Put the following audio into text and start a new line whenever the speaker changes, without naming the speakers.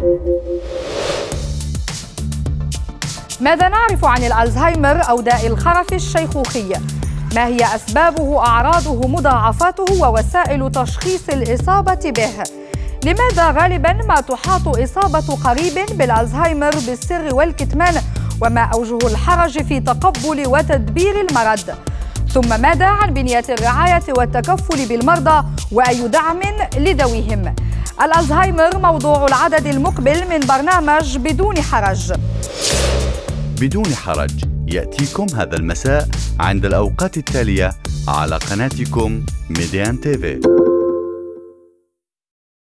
ماذا نعرف عن الألزهايمر أو داء الخرف الشيخوخي؟ ما هي أسبابه، أعراضه، مضاعفاته ووسائل تشخيص الإصابة به؟ لماذا غالباً ما تحاط إصابة قريب بالألزهايمر بالسر والكتمان؟ وما أوجه الحرج في تقبل وتدبير المرض؟ ثم ماذا عن بنية الرعاية والتكفل بالمرضى وأي دعم لذويهم؟ الألزهايمر موضوع العدد المقبل من برنامج بدون حرج.
بدون حرج يأتيكم هذا المساء عند الأوقات التالية على قناتكم ميديان تيفي.